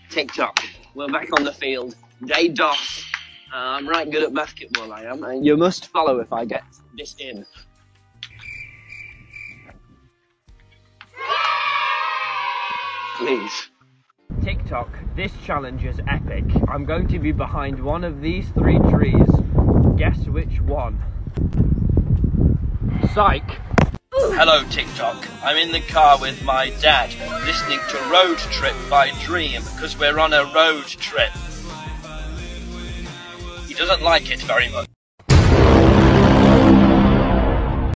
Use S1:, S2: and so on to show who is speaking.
S1: TikTok, we're back on the field. Day DOS. I'm right good at basketball, I am, and you must follow if I get this in. Please. TikTok, this challenge is epic. I'm going to be behind one of these 3 trees. Guess which one? Psych. Hello TikTok, I'm in the car with my dad, listening to Road Trip by Dream, because we're on a road trip. He doesn't like it very much.